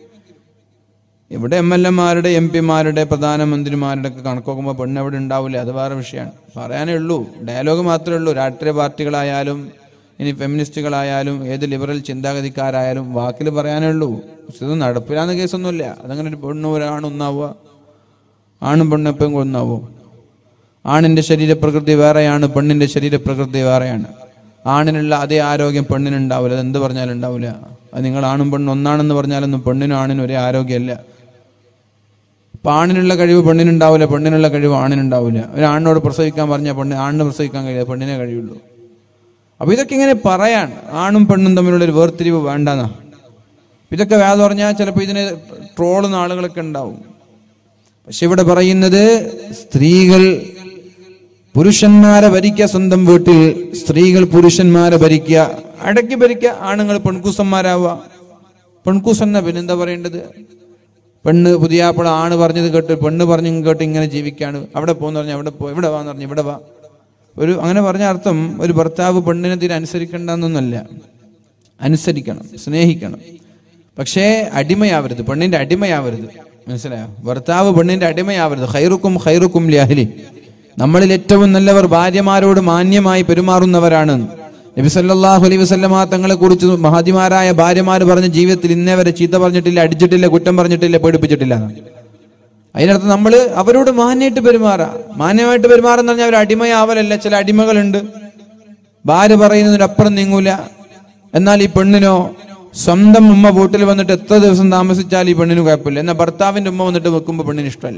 ഇവിടെ MLA-മാരുടെ MP-മാരുടെ പ്രധാനമന്ത്രിമാരുടെ ഒക്കെ കണക്ക് നോക്കുമ്പോൾ പെണ്ണ് എവിടെ ഉണ്ടാവില്ല, അത് വേറെ വിഷയമാണ്. പറയാനേ ഉള്ളൂ, ഡയലോഗ് മാത്രമേ ഉള്ളൂ. രാഷ്ട്രീയ പാർട്ടികളായാലും ഇനി ഫെമിനിസ്റ്റുകളായാലും ഏത് ലിബറൽ ചിന്താഗതിക്കാരായാലും വാക്കിൽ പറയാനേ ഉള്ളൂ. ഇത് നടപ്പിലാന്ന കേസൊന്നുമില്ല. അതങ്ങനെ ഒരു പെണ്ണും ഒരാണൊന്നാവുക, ആണും പെണ്ണും എപ്പോഴും ഒന്നാവും. ആണിന്റെ ശരീരപ്രകൃതി വേറെയാണ്, പെണ്ണിന്റെ ശരീരപ്രകൃതി വേറെയാണ്. ആണിനുള്ള അതേ ആരോഗ്യം പെണ്ണിനുണ്ടാവില്ല. അത് എന്ത് പറഞ്ഞാലും ഉണ്ടാവില്ല. അത് നിങ്ങൾ ആണും പെണ്ണും ഒന്നാണെന്ന് പറഞ്ഞാലൊന്നും പെണ്ണിനും ആണിനും ഒരേ ആരോഗ്യമല്ല. അപ്പൊ ആണിനുള്ള കഴിവ് പെണ്ണിനുണ്ടാവില്ല, പെണ്ണിനുള്ള കഴിവ് ആണിനുണ്ടാവില്ല. ഒരു ആണിനോട് പ്രസവിക്കാൻ പറഞ്ഞാൽ ആണിന് പ്രസവിക്കാൻ കഴിയില്ല, പെണ്ണിനെ കഴിയുള്ളൂ. അപ്പൊ ഇതൊക്കെ ഇങ്ങനെ പറയാൻ, ആണും പെണ്ണും തമ്മിലുള്ള ഒരു വേർതിരിവ് വേണ്ടെന്നാ. ഇതൊക്കെ വേദം പറഞ്ഞാൽ ചിലപ്പോൾ ഇതിനെ ട്രോളുന്ന ആളുകളൊക്കെ ഉണ്ടാവും. പക്ഷെ ഇവിടെ പറയുന്നത് സ്ത്രീകൾ പുരുഷന്മാരെ ഭരിക്കുക, സ്വന്തം വീട്ടിൽ സ്ത്രീകൾ പുരുഷന്മാരെ ഭരിക്കുക, അടക്കി ഭരിക്കുക. ആണുങ്ങൾ പെൺകൂസന്മാരാവുക. പെൺകൂസന്ന പിന്നെന്താ പറയേണ്ടത്? പെണ്ണ് പുതിയാപ്പിള ആണ് പറഞ്ഞത് കേട്ട് പെണ്ണ് പറഞ്ഞു കേട്ട് ഇങ്ങനെ ജീവിക്കാണ്. അവിടെ പോകുന്ന പറഞ്ഞാൽ അവിടെ പോ, ഇവിടെ വാന്ന് പറഞ്ഞു ഇവിടെ വാ. അങ്ങനെ പറഞ്ഞ അർത്ഥം ഒരു ഭർത്താവ് പെണ്ണിനെ തീരെ അനുസരിക്കേണ്ടെന്നൊന്നല്ല. അനുസരിക്കണം, സ്നേഹിക്കണം, പക്ഷേ അടിമയാവരുത്, പെണ്ണിന്റെ അടിമയാവരുത്. മനസ്സിലായോ? ഭർത്താവ് പെണ്ണിന്റെ അടിമയാവരുത്. ഖൈറുക്കും ലിഅഹ്ലി. നമ്മളിൽ ഏറ്റവും നല്ലവർ ഭാര്യമാരോട് മാന്യമായി പെരുമാറുന്നവരാണ്. നബി സല്ലല്ലാഹു അലൈഹി വസല്ലമ തങ്ങളെ കുറിച്ച് മഹാദിമാരായ ഭാര്യമാർ പറഞ്ഞ ജീവിതത്തിൽ ഇന്നേ വരെ ചീത്ത പറഞ്ഞിട്ടില്ല, അടിച്ചിട്ടില്ല, കുറ്റം പറഞ്ഞിട്ടില്ല, പേടിപ്പിച്ചിട്ടില്ല. അതിനർത്ഥം നമ്മൾ അവരോട് മാന്യമായിട്ട് പെരുമാറുന്ന പറഞ്ഞാൽ അവർ അടിമയാവലല്ല. ചില അടിമകളുണ്ട്, ഭാര്യ പറയുന്നതിനപ്പുറം നീങ്ങൂല. എന്നാൽ ഈ പെണ്ണിനോ സ്വന്തം ഉമ്മ വീട്ടിൽ വന്നിട്ട് എത്ര ദിവസം താമസിച്ചാൽ ഈ പെണ്ണിന് കുഴപ്പമില്ല. എന്നാൽ ഭർത്താവിന്റെ ഉമ്മ വന്നിട്ട് വെക്കുമ്പോൾ പെണ്ണിന് ഇഷ്ടമല്ല.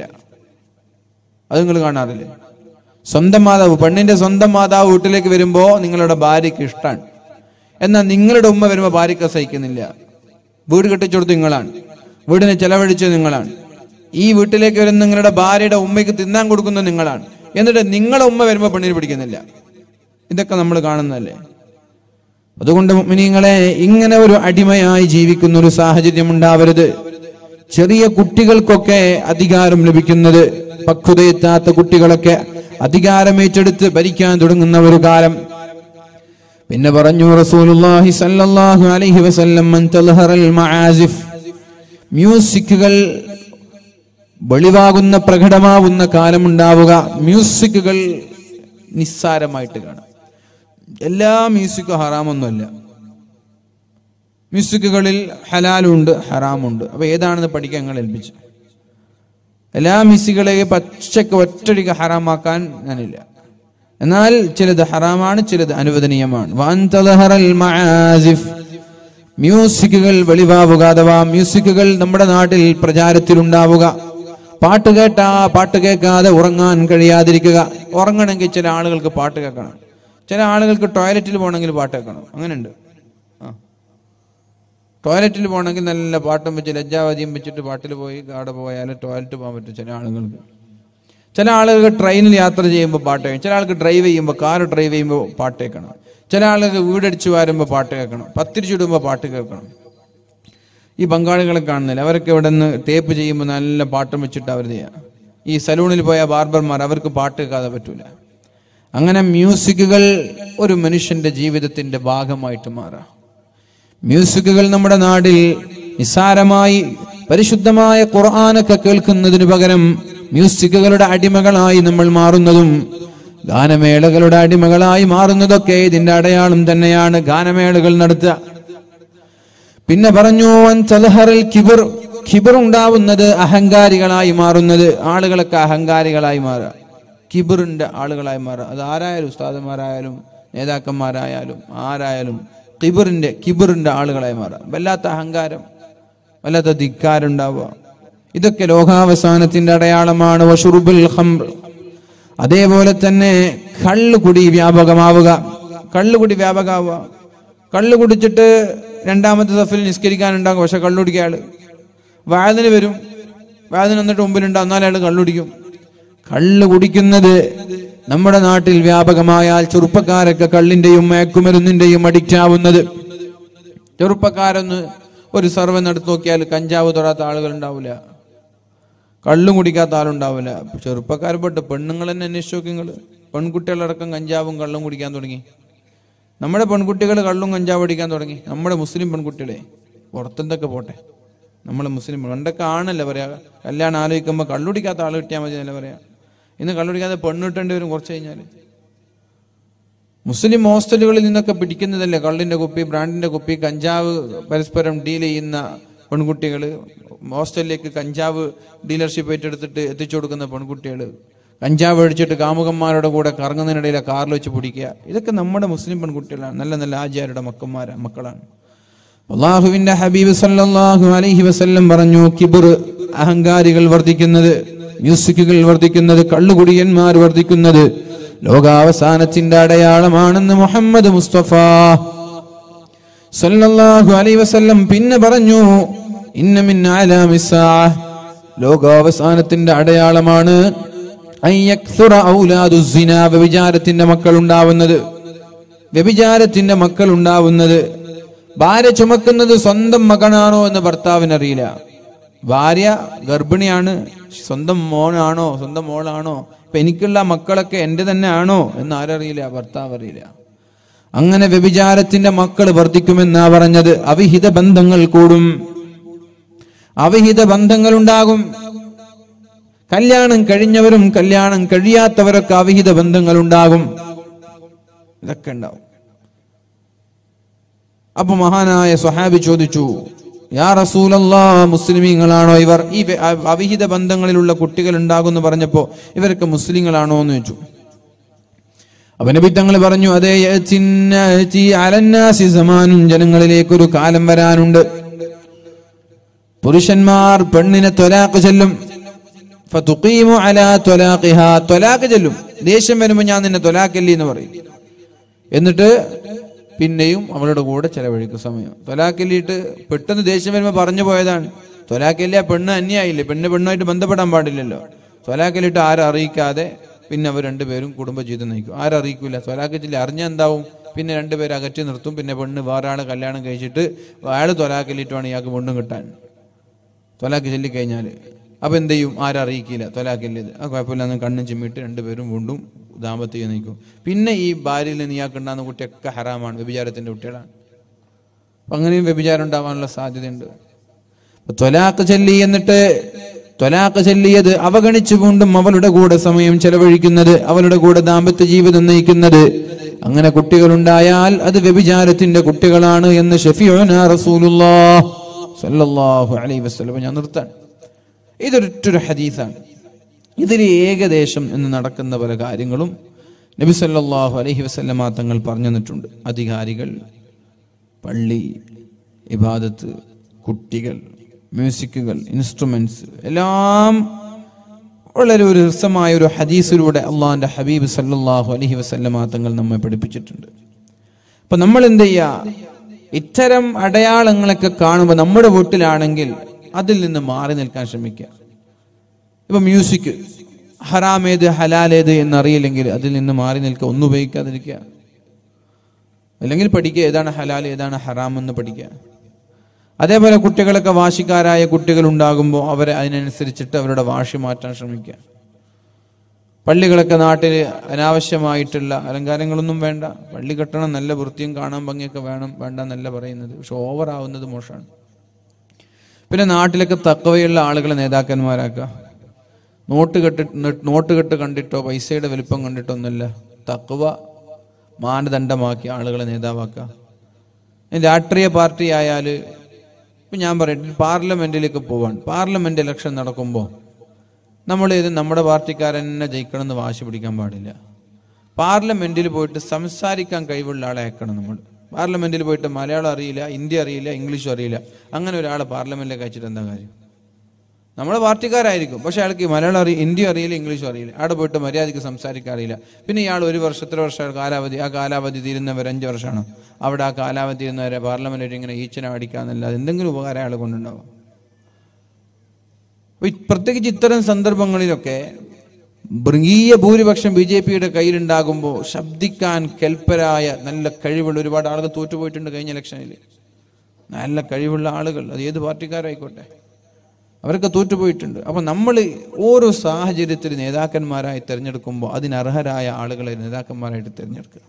അത് നിങ്ങൾ കാണാറില്ലേ? പെണ്ണിന്റെ സ്വന്തം മാതാവ് വീട്ടിലേക്ക് വരുമ്പോ നിങ്ങളുടെ ഭാര്യയ്ക്ക് ഇഷ്ടമാണ്. എന്നാൽ നിങ്ങളുടെ ഉമ്മ വരുമ്പോൾ ഭാര്യയ്ക്ക് സഹിക്കുന്നില്ല. വീട് കെട്ടിച്ചെടുത്ത് നിങ്ങളാണ്, വീടിനെ ചെലവഴിച്ചത് നിങ്ങളാണ്, ഈ വീട്ടിലേക്ക് വരുന്ന നിങ്ങളുടെ ഭാര്യയുടെ ഉമ്മയ്ക്ക് തിന്നാൻ കൊടുക്കുന്നത് നിങ്ങളാണ്. എന്നിട്ട് നിങ്ങളുടെ ഉമ്മ വരുമ്പോൾ പെണ്ണിന് പിടിക്കുന്നില്ല. ഇതൊക്കെ നമ്മൾ കാണുന്നതല്ലേ? അതുകൊണ്ട് മുഅ്മിനീങ്ങളെ, ഇങ്ങനെ ഒരു അടിമയായി ജീവിക്കുന്ന ഒരു സാഹചര്യം ഉണ്ടാവരുത്. ചെറിയ കുട്ടികൾക്കൊക്കെ അധികാരം ലഭിക്കുന്നത്, പക്വതയെത്താത്ത കുട്ടികളൊക്കെ അധികാരം ഏറ്റെടുത്ത് ഭരിക്കാൻ തുടങ്ങുന്ന ഒരു കാലം. പിന്നെ പറഞ്ഞു റസൂലുള്ളാഹി സ്വല്ലല്ലാഹു അലൈഹി വസല്ലം, മൻ തൽഹറൽ മആസിഫ്, മ്യൂസിക്കുകൾ വെളിവാകുന്ന പ്രകടമാവുന്ന കാലമുണ്ടാവുക. മ്യൂസിക്കുകൾ നിസ്സാരമായിട്ട് കാണാം. എല്ലാ മ്യൂസിക്കും ഹറാമൊന്നുമല്ല. മ്യൂസിക്കുകളിൽ ഹലാലുണ്ട്, ഹറാമുണ്ട്. അപ്പൊ ഏതാണെന്ന് പഠിക്കാൻ ഞങ്ങൾ ഏൽപ്പിച്ചു. എല്ലാ മ്യൂസിക്കുകളെയും പച്ചക്ക് ഒറ്റടിക്ക് ഹറാമാക്കാൻ ഞാനില്ല. എന്നാൽ ചിലത് ഹറാമാണ്, ചിലത് അനുവദനീയമാണ്. മ്യൂസിക്കുകൾ വെളിവാവുക, അഥവാ മ്യൂസിക്കുകൾ നമ്മുടെ നാട്ടിൽ പ്രചാരത്തിലുണ്ടാവുക. പാട്ട് കേൾക്കാതെ ഉറങ്ങാൻ കഴിയാതിരിക്കുക. ഉറങ്ങണമെങ്കിൽ ചില ആളുകൾക്ക് പാട്ട് കേൾക്കണം, ചില ആളുകൾക്ക് ടോയ്ലറ്റിൽ പോകണമെങ്കിൽ പാട്ട് കേൾക്കണം. അങ്ങനെയുണ്ട്. ടോയ്ലറ്റിൽ പോകണമെങ്കിൽ നല്ല പാട്ടും വെച്ച് ലജ്ജാവതിയും വെച്ചിട്ട് പാട്ടിൽ പോയി അവിടെ പോയാൽ ടോയ്ലറ്റ് പോകാൻ പറ്റും ചില ആളുകൾക്ക്. ചില ആളുകൾക്ക് ട്രെയിനിൽ യാത്ര ചെയ്യുമ്പോൾ പാട്ട് കേൾക്കണം, ചില ആൾക്ക് ഡ്രൈവ് ചെയ്യുമ്പോൾ, കാർ ഡ്രൈവ് ചെയ്യുമ്പോൾ പാട്ട് കേൾക്കണം, ചില ആളുകൾക്ക് വീടടിച്ച് വരുമ്പോൾ പാട്ട് കേൾക്കണം, പത്തിരിച്ചിടുമ്പോൾ പാട്ട് കേൾക്കണം. ഈ ബംഗാളികളെ കാണുന്നില്ല, അവരൊക്കെ ഇവിടെ നിന്ന് ടേപ്പ് ചെയ്യുമ്പോൾ നല്ല പാട്ടും വെച്ചിട്ട് അവർ ചെയ്യുക. ഈ സലൂണിൽ പോയ ബാർബർമാർ, അവർക്ക് പാട്ട് കേൾക്കാതെ പറ്റൂല. അങ്ങനെ മ്യൂസിക്കുകൾ ഒരു മനുഷ്യന്റെ ജീവിതത്തിന്റെ ഭാഗമായിട്ട് മാറാം. മ്യൂസിക്കുകൾ നമ്മുടെ നാട്ടിൽ നിസ്സാരമായി പരിശുദ്ധമായ ഖുർആനൊക്കെ കേൾക്കുന്നതിന് പകരം മ്യൂസിക്കുകളുടെ അടിമകളായി നമ്മൾ മാറുന്നതും ഗാനമേളകളുടെ അടിമകളായി മാറുന്നതൊക്കെ ഇതിന്റെ അടയാളം തന്നെയാണ്. ഗാനമേളകൾ നടത്തുക. പിന്നെ പറഞ്ഞു കിബർ ഉണ്ടാവുന്നത്, അഹങ്കാരികളായി മാറുന്നത്. ആളുകളൊക്കെ അഹങ്കാരികളായി മാറുക, കിബറിന്റെ ആളുകളായി മാറുക. അത് ആരായാലും, ഉസ്താദന്മാരായാലും നേതാക്കന്മാരായാലും ആരായാലും കിബറിന്റെ ആളുകളായി മാറുക. വല്ലാത്ത അഹങ്കാരം, വല്ലാത്ത ധിക്കാരം ഉണ്ടാവുക. ഇതൊക്കെ ലോകാവസാനത്തിന്റെ അടയാളമാണ്. വശുറുബുൽ ഖംർ, അതേപോലെ തന്നെ കള്ളുകുടി വ്യാപകമാവുക. കള്ളു കുടിച്ചിട്ട് രണ്ടാമത്തെ സഫിൽ നിസ്കരിക്കാനുണ്ടാകും, പക്ഷെ കള്ളുടിക്കുക ആള്. വാതിന് വരും, വാതിന് വന്നിട്ട് മുമ്പിലുണ്ടാവും, എന്നാലും അയാൾ കള്ളുടിക്കും. കള്ളു കുടിക്കുന്നത് നമ്മുടെ നാട്ടിൽ വ്യാപകമായാൽ ചെറുപ്പക്കാരൊക്കെ കള്ളിന്റെയും മയക്കുമരുന്നിന്റെയും അഡിക്റ്റ് ആവുന്നത്. ചെറുപ്പക്കാരൊന്ന് ഒരു സർവേ നടത്തി നോക്കിയാൽ കഞ്ചാവ് തൊടാത്ത ആളുകൾ ഉണ്ടാവില്ല, കള്ളും കുടിക്കാത്ത ആളുണ്ടാവില്ല. ചെറുപ്പക്കാർ പെട്ട് പെണ്ണുങ്ങൾ തന്നെ അന്വേഷിച്ച് നോക്കി നിങ്ങൾ. പെൺകുട്ടികളടക്കം കഞ്ചാവും കള്ളും കുടിക്കാൻ തുടങ്ങി. നമ്മുടെ പെൺകുട്ടികൾ കള്ളും കഞ്ചാവ് അടിക്കാൻ തുടങ്ങി. നമ്മുടെ മുസ്ലിം പെൺകുട്ടികളെ പുറത്തെന്തൊക്കെ പോട്ടെ, നമ്മളെ മുസ്ലിം പണ്ടൊക്കെ ആണല്ലേ പറയാ, കല്യാണം ആലോചിക്കുമ്പോൾ കള്ളുടിക്കാത്ത ആൾ കിട്ടിയാൽ മതി എന്നല്ല പറയാ. ഇന്ന് കള്ളുടിക്കാതെ പെണ്ണിട്ടേണ്ടി വരും കുറച്ച് കഴിഞ്ഞാൽ. മുസ്ലിം ഹോസ്റ്റലുകളിൽ നിന്നൊക്കെ പിടിക്കുന്നതല്ലേ കള്ളിന്റെ കുപ്പി, ബ്രാൻഡിന്റെ കുപ്പി, കഞ്ചാവ് പരസ്പരം ഡീൽ ചെയ്യുന്ന പെൺകുട്ടികൾ, ഹോസ്റ്റലിലേക്ക് കഞ്ചാവ് ഡീലർഷിപ്പ് ഏറ്റെടുത്തിട്ട് എത്തിച്ചു കൊടുക്കുന്ന പെൺകുട്ടികൾ, കഞ്ചാവ് അടിച്ചിട്ട് കാമുകന്മാരുടെ കൂടെ കറങ്ങുന്നതിനിടയിലെ കാറിൽ വെച്ച് പിടിക്കുക. ഇതൊക്കെ നമ്മുടെ മുസ്ലിം പെൺകുട്ടികളാണ്, നല്ല നല്ല ആചാര്യരുടെ മക്കളാണ്. അല്ലാഹുവിന്റെ ഹബീബ് സല്ലല്ലാഹു അലൈഹി വസല്ലം പറഞ്ഞു, കിബർ, അഹങ്കാരികൾ വർദ്ധിക്കുന്നത്, മ്യൂസിക്കുകൾ വർദ്ധിക്കുന്നത്, കള്ളുകുടിയന്മാർ വർദ്ധിക്കുന്നത് ലോകാവസാനത്തിന്റെ അടയാളമാണെന്ന് മുഹമ്മദ് മുസ്തഫ സല്ലല്ലാഹു അലൈഹി വസല്ലം പിന്നെ പറഞ്ഞു, ഇന്ന മിൻ അലാമിസ്സാഅ, ലോകാവസാനത്തിന്റെ അടയാളമാണ് അയ്യക്സുറ ഔലാദു സിനാ, വ്യഭിചാരത്തിന്റെ മക്കൾ ഉണ്ടാവുന്നത്. ഭാര്യ ചുമക്കുന്നത് സ്വന്തം മകനാണോ എന്ന് ഭർത്താവിനറിയില്ല. ഭാര്യ ഗർഭിണിയാണ്, സ്വന്തം മോനാണോ സ്വന്തം മോളാണോ, ഇപ്പൊ എനിക്കുള്ള മക്കളൊക്കെ എന്റെ തന്നെ ആണോ എന്ന് ആരറിയില്ല, ഭർത്താവ് അറിയില്ല. അങ്ങനെ വ്യഭിചാരത്തിന്റെ മക്കൾ വർദ്ധിക്കുമെന്നാ പറഞ്ഞത്. അവിഹിത ബന്ധങ്ങൾ കൂടും, അവിഹിത ബന്ധങ്ങൾ ഉണ്ടാകും. കല്യാണം കഴിഞ്ഞവരും കല്യാണം കഴിയാത്തവരൊക്കെ അവിഹിത ബന്ധങ്ങൾ ഉണ്ടാകും. ഇതൊക്കെ ഉണ്ടാവും. അപ്പൊ മഹാനായ സ്വഹാബി ചോദിച്ചു, യാ റസൂലല്ലാഹ്, മുസ്ലിമീങ്ങളാണോ ഇവർ? ഈ അവിഹിത ബന്ധങ്ങളിലുള്ള കുട്ടികൾ ഉണ്ടാകുമെന്ന് പറഞ്ഞപ്പോ ഇവരൊക്കെ മുസ്ലിങ്ങളാണോ എന്ന് ചോദിച്ചു. അപ്പൊ നബി തങ്ങൾ പറഞ്ഞു, അതേ, ജനങ്ങളിലേക്കൊരു കാലം വരാനുണ്ട്, പുരുഷന്മാർ പെണ്ണിനെ ത്വലാഖ് ചൊല്ലും. ഫതുഖീമു അലാ ത്വലാഖിഹാ, ത്വലാഖ് ചൊല്ലും. ദേഷ്യം വരുമ്പോൾ ഞാൻ നിന്നെ ത്വലാഖല്ലി എന്ന് പറയും. എന്നിട്ട് പിന്നെയും അവളുടെ കൂടെ ചെലവഴിക്കും സമയം. ത്വലാഖല്ലിയിട്ട് പെട്ടെന്ന് ദേഷ്യം വരുമ്പോൾ പറഞ്ഞു പോയതാണ്. ത്വലാഖല്ലിയ പെണ്ണ് അന്യായില്ലേ, പെണ്ണുമായിട്ട് ബന്ധപ്പെടാൻ പാടില്ലല്ലോ. ത്വലാഖല്ലിട്ട് അറിയിക്കാതെ പിന്നെ അവർ രണ്ടുപേരും കുടുംബജീവിതം നയിക്കും. അറിയിക്കൂല. ത്വലാഖ് ചൊല്ലി അറിഞ്ഞാൽ എന്താവും, പിന്നെ രണ്ടുപേരും അകറ്റി നിർത്തും. പിന്നെ പെണ്ണ് വേറെ ആളെ കല്യാണം കഴിച്ചിട്ട് അയാൾ ത്വലാഖല്ലിട്ടുമാണ് ഇയാൾക്ക് പെണ്ണും കിട്ടാൻ, ത്വലാഖ് ചൊല്ലിക്കഴിഞ്ഞാൽ. അപ്പൊ എന്ത് ചെയ്യും? അറിയിക്കില്ല ത്വലാഖല്ലിയത്. ആ കുഴപ്പമില്ലാന്ന് കണ്ണും ചിമ്മിട്ട് രണ്ടുപേരും വീണ്ടും ദാമ്പത്യം നയിക്കും. പിന്നെ ഈ ഭാര്യയിൽ നിന്ന് ഇയാൾക്കുണ്ടാകുന്ന കുട്ടിയൊക്കെ ഹറാമാണ്, വ്യഭിചാരത്തിന്റെ കുട്ടികളാണ്. അപ്പൊ അങ്ങനെയും വ്യഭിചാരം ഉണ്ടാവാനുള്ള സാധ്യതയുണ്ട്. ത്വലാഖ് ചൊല്ലി, എന്നിട്ട് ത്വലാഖ് ചൊല്ലിയത് അവഗണിച്ചു വീണ്ടും അവളുടെ കൂടെ സമയം ചെലവഴിക്കുന്നത്, അവളുടെ കൂടെ ദാമ്പത്യ ജീവിതം നയിക്കുന്നത്, അങ്ങനെ കുട്ടികളുണ്ടായാൽ അത് വ്യഭിചാരത്തിന്റെ കുട്ടികളാണ് എന്ന് ഷഫീഉനാ റസൂലുള്ളാഹി സ്വല്ലല്ലാഹു അലൈഹി വസല്ലം. ഞാൻ നിർത്താൻ. ഇതൊരൊറ്റൊരു ഹദീസാണ്. ഇതിൽ ഏകദേശം ഇന്ന് നടക്കുന്ന പല കാര്യങ്ങളും നബി സല്ലല്ലാഹു അലൈഹി വസല്ലമ തങ്ങൾ പറഞ്ഞു തന്നിട്ടുണ്ട്. അധികാരികൾ, പള്ളി, ഇബാദത്ത്, കുട്ടികൾ, മ്യൂസിക്കുകൾ, ഇൻസ്ട്രുമെന്റ്സ് എല്ലാം വളരെ ഒരു രസമായ ഒരു ഹദീസിലൂടെ അള്ളാഹിന്റെ ഹബീബ് സല്ലല്ലാഹു അലൈഹി വസല്ലമ തങ്ങൾ നമ്മെ പഠിപ്പിച്ചിട്ടുണ്ട്. അപ്പൊ നമ്മൾ എന്ത് ചെയ്യുക? ഇത്തരം അടയാളങ്ങളൊക്കെ കാണുമ്പോൾ നമ്മുടെ വീട്ടിലാണെങ്കിൽ അതിൽ നിന്ന് മാറി നിൽക്കാൻ ശ്രമിക്കുക. ഇപ്പൊ മ്യൂസിക് ഹറാമേത് ഹലാലേത് എന്നറിയില്ലെങ്കിൽ അതിൽ നിന്ന് മാറി നിൽക്കുക, ഒന്നും ഉപയോഗിക്കാതിരിക്കുക. അല്ലെങ്കിൽ പഠിക്കുക, ഏതാണ് ഹലാൽ ഏതാണ് ഹറാം എന്ന് പഠിക്കുക. അതേപോലെ കുട്ടികളൊക്കെ വാശിക്കാരായ കുട്ടികൾ ഉണ്ടാകുമ്പോൾ അവരെ അതിനനുസരിച്ചിട്ട് അവരുടെ വാശി മാറ്റാൻ ശ്രമിക്കുക. പള്ളികളൊക്കെ നാട്ടിൽ അനാവശ്യമായിട്ടുള്ള അലങ്കാരങ്ങളൊന്നും വേണ്ട. പള്ളി കെട്ടണം, നല്ല വൃത്തിയും കാണാൻ ഭംഗിയൊക്കെ വേണം, വേണ്ട എന്നല്ല പറയുന്നത്, പക്ഷെ ഓവർ ആവുന്നത് മോശമാണ്. പിന്നെ നാട്ടിലൊക്കെ തഖ്വയുള്ള ആളുകളെ നേതാക്കന്മാരാക്കുക. നോട്ട് കെട്ട് കണ്ടിട്ടോ പൈസയുടെ വലിപ്പം കണ്ടിട്ടോ ഒന്നല്ല, തഖ്വ മാനദണ്ഡമാക്കി ആളുകളെ നേതാവാക്കുക. രാഷ്ട്രീയ പാർട്ടി ആയാൽ ഇപ്പം ഞാൻ പറയട്ടെ, പാർലമെന്റിലേക്ക് പോവാൻ, പാർലമെന്റ് ഇലക്ഷൻ നടക്കുമ്പോൾ നമ്മൾ ഇത് നമ്മുടെ പാർട്ടിക്കാരൻ തന്നെ ജയിക്കണം എന്ന് വാശി പിടിക്കാൻ പാടില്ല. പാർലമെന്റിൽ പോയിട്ട് സംസാരിക്കാൻ കഴിവുള്ള ആളെ അയക്കണം. നമ്മൾ പാർലമെന്റിൽ പോയിട്ട് മലയാളം അറിയില്ല, ഹിന്ദി അറിയില്ല, ഇംഗ്ലീഷും അറിയില്ല, അങ്ങനെ ഒരാളെ പാർലമെന്റിലേക്ക് അയച്ചിട്ട് എന്താ കാര്യം? നമ്മളെ പാർട്ടിക്കാരായിരിക്കും, പക്ഷെ അയാൾക്ക് മലയാളം അറിയില്ല, ഹിന്ദി അറിയില്ല, ഇംഗ്ലീഷും അറിയില്ല, അവിടെ പോയിട്ട് മര്യാദയ്ക്ക് സംസാരിക്കാൻ അറിയില്ല. പിന്നെ ഇയാൾ ഒരു വർഷത്തെ കാലാവധി, ആ കാലാവധി തീരുന്നവരെ 5 വർഷമാണ്. അവിടെ ആ കാലാവധി തീരുന്നവരെ പാർലമെന്റിൽ ഇങ്ങനെ ഈച്ചനെ അടിക്കാന്നല്ലാതെ എന്തെങ്കിലും ഉപകാരം അയാൾ കൊണ്ടുണ്ടാവും. പ്രത്യേകിച്ച് ഇത്തരം സന്ദർഭങ്ങളിലൊക്കെ മൃഗീയ ഭൂരിപക്ഷം BJPയുടെ കയ്യിലുണ്ടാകുമ്പോൾ ശബ്ദിക്കാൻ കെൽപ്പരായ നല്ല കഴിവുള്ള ഒരുപാട് ആളുകൾ തോറ്റുപോയിട്ടുണ്ട് കഴിഞ്ഞ ഇലക്ഷനിൽ. നല്ല കഴിവുള്ള ആളുകൾ, അത് ഏത് പാർട്ടിക്കാരായിക്കോട്ടെ, അവരൊക്കെ തോറ്റുപോയിട്ടുണ്ട്. അപ്പൊ നമ്മൾ ഓരോ സാഹചര്യത്തിൽ നേതാക്കന്മാരായി തിരഞ്ഞെടുക്കുമ്പോൾ അതിനർഹരായ ആളുകളെ നേതാക്കന്മാരായിട്ട് തിരഞ്ഞെടുക്കുക.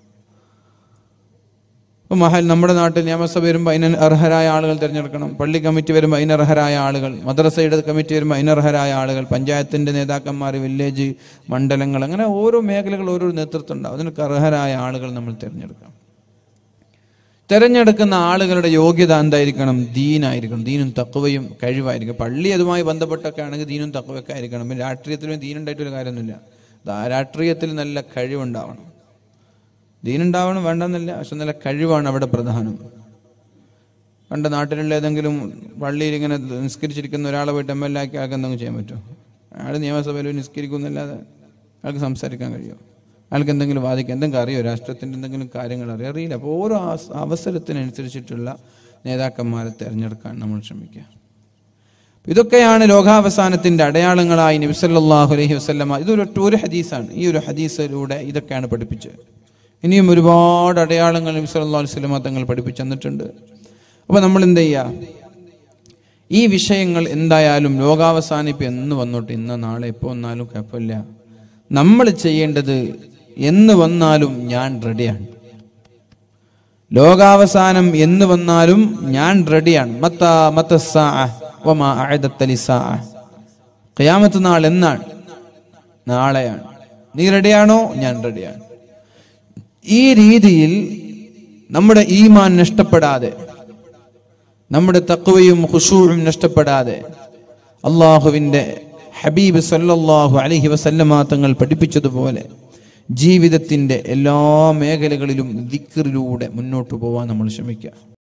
ഇപ്പം നമ്മുടെ നാട്ടിൽ നിയമസഭ വരുമ്പോൾ അതിന് അർഹരായ ആളുകൾ തിരഞ്ഞെടുക്കണം. പള്ളി കമ്മിറ്റി വരുമ്പോൾ അതിനർഹരായ ആളുകൾ, മദ്രസയുടെ കമ്മിറ്റി വരുമ്പോൾ അതിനർഹരായ ആളുകൾ, പഞ്ചായത്തിന്റെ നേതാക്കന്മാർ, വില്ലേജ്, മണ്ഡലങ്ങൾ, അങ്ങനെ ഓരോ മേഖലകൾ ഓരോ നേതൃത്വം ഉണ്ടാവും. അതിനൊക്കെ അർഹരായ ആളുകൾ നമ്മൾ തിരഞ്ഞെടുക്കണം. തിരഞ്ഞെടുക്കുന്ന ആളുകളുടെ യോഗ്യത എന്തായിരിക്കണം? ദീനായിരിക്കണം. ദീനും തഖ്വയും കഴിവായിരിക്കും. പള്ളി അതുമായി ബന്ധപ്പെട്ടൊക്കെ ആണെങ്കിൽ ദീനും തഖ്വയൊക്കെ ആയിരിക്കണം. പിന്നെ രാഷ്ട്രീയത്തിലും ദീനുണ്ടായിട്ടൊരു കാര്യമൊന്നുമില്ല. രാഷ്ട്രീയത്തിൽ നല്ല കഴിവുണ്ടാവണം, ദീനുണ്ടാവണം വേണ്ടെന്നില്ല, പക്ഷെ നല്ല കഴിവാണ് അവിടെ പ്രധാനം. പണ്ട് നാട്ടിലുള്ള ഏതെങ്കിലും പള്ളിയിൽ ഇങ്ങനെ നിസ്കരിച്ചിരിക്കുന്ന ഒരാളെ പോയിട്ട് MLA ആക്കി ആൾക്ക് എന്തെങ്കിലും ചെയ്യാൻ പറ്റുമോ? അയാൾ നിയമസഭയിൽ നിസ്കരിക്കുന്നില്ലാതെ അയാൾക്ക് സംസാരിക്കാൻ കഴിയുമോ? അയാൾക്ക് എന്തെങ്കിലും വാദിക്കാം? എന്തെങ്കിലും അറിയോ? രാഷ്ട്രത്തിൻ്റെ എന്തെങ്കിലും കാര്യങ്ങൾ അറിയില്ല. അപ്പോൾ ഓരോ അവസരത്തിനനുസരിച്ചിട്ടുള്ള നേതാക്കന്മാരെ തിരഞ്ഞെടുക്കാൻ നമ്മൾ ശ്രമിക്കുക. ഇതൊക്കെയാണ് ലോകാവസാനത്തിന്റെ അടയാളങ്ങളായി നബി സല്ലല്ലാഹു അലൈഹി വസല്ലമ, ഇതൊരു ഹദീസാണ്, ഈ ഒരു ഹദീസിലൂടെ ഇതൊക്കെയാണ് പഠിപ്പിച്ചത്. ഇനിയും ഒരുപാട് അടയാളങ്ങൾ നബി സല്ലല്ലാഹു അലൈഹി വസല്ലമ തങ്ങൾ പഠിപ്പിച്ചു തന്നിട്ടുണ്ട്. അപ്പോൾ നമ്മൾ എന്ത് ചെയ്യുക? ഈ വിഷയങ്ങൾ എന്തായാലും ലോകാവസാനിപ്പ് എന്ന് വന്നോട്ടെ, ഇന്ന് നാളെ എപ്പോൾ വന്നാലും കുഴപ്പമില്ല. നമ്മൾ ചെയ്യേണ്ടത് എന്ന് വന്നാലും ഞാൻ റെഡിയാണ്. ലോകാവസാനം എന്ന് വന്നാലും ഞാൻ റെഡിയാണ്. ഖിയാമത്ത് നാൾ എന്നാണ്? നാളെയാണ്. നീ റെഡിയാണോ? ഞാൻ റെഡിയാണ്. ഈ രീതിയിൽ നമ്മുടെ ഈമാൻ നഷ്ടപ്പെടാതെ, നമ്മുടെ തഖ്വയും ഖുശൂഉം നഷ്ടപ്പെടാതെ, അല്ലാഹുവിന്റെ ഹബീബ് സല്ലല്ലാഹു അലൈഹി വസല്ലമ തങ്ങൾ പഠിപ്പിച്ചതുപോലെ ജീവിതത്തിന്റെ എല്ലാ മേഖലകളിലും ദിക്റിലൂടെ മുന്നോട്ട് പോവാൻ നമ്മൾ ശ്രമിക്കുക.